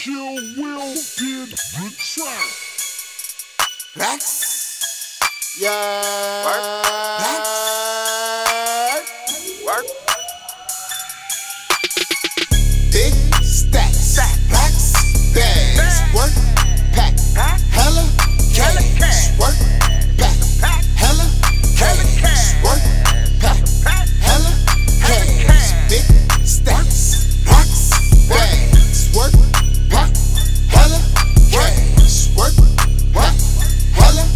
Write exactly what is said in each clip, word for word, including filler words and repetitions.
Kill Will did the track. Racks. Yeah. Work. Racks. Work. Big stacks. Racks. Bags. Work. Pack. Hella cash. Work. Pack. Hella cash. Work. Pack. Hella cash. Big stacks. Racks. Bags. Work. Pack. Hella cash. Work. Pack. Hella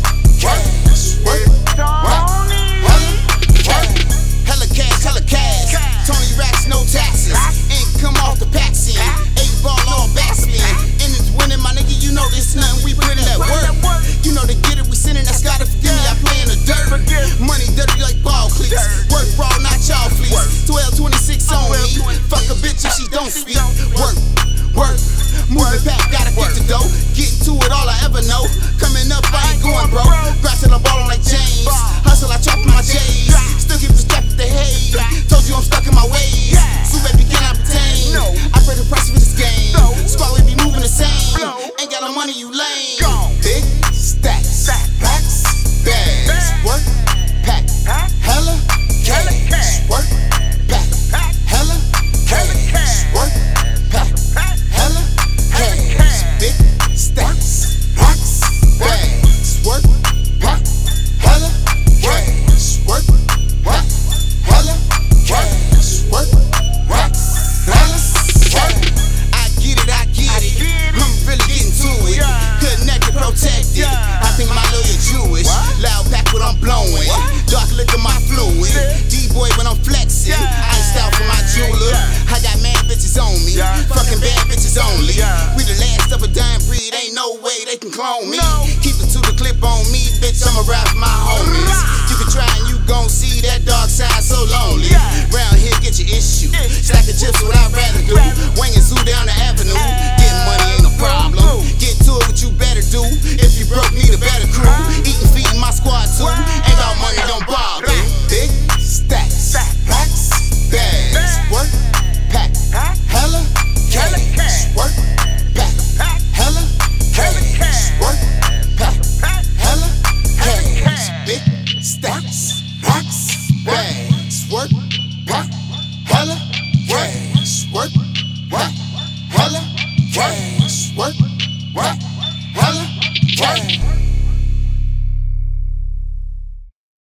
cash. Work. Pack. Hella cash. Hella cash. Hella cash. Tony Racks, no taxes. Income off the Paxi. Eight ball on backspin. And it's winning, my nigga. You know this nothing. We put in that work. You know to get it, we sending. That's gotta forgive me. I play in the dirt. Money dirty like ball cleats. Work raw, not y'all fleece. twelve twenty-six on me. Fuck a bitch if she don't speak. Work, work. Moving back, gotta get the dough. Getting to it, all I ever know. Coming up, I ain't going broke. Grass till I'm ballin' like James. Hustle, I chop in my J's. Still keep the strap with the haze. Told you I'm stuck in my ways. So baby, can I pertain? I pay the price for this game. Squad, we be moving the same. Ain't got no money, you lame. Big stacks, racks, bags. Work, pack, hella cash. Work, pack, hella cash. Work, pack, hella cash. Big stacks, racks, bags. Work, pack, hella cash. Work, pack, hella cash. Work, racks, hella cash. I get it, I get it. I'm really getting to it. Connected, protected. I think my lawyer Jewish. Loud pack what I'm blowing. Dark liquor my fluid. D-boy when I'm flexing. Iced out for my jeweler. I got mad bitches on me. Fucking bad bitches only. We the last of a dying breed. Ain't no way they can clone me. Keep it to the clip on me, bitch. I'ma ride for my homies. You can try and you gon' see that dark side so lonely. Round here, get your issue. Stack of chips, what I'd rather do. Wing and zoo down the avenue. Getting money ain't no problem. Get to it, what you better do. If you broke, need a better crew. Eating, feeding my squad too. Ain't got money, don't bother. Big stacks, racks, bags. Work, pack, hella cash. Work, pack, hella cash. Work, pack, hella cash. Big stacks, racks, bags. Work, pack, hella cash. Work, pack, hella cash. Work, pack, hella cash.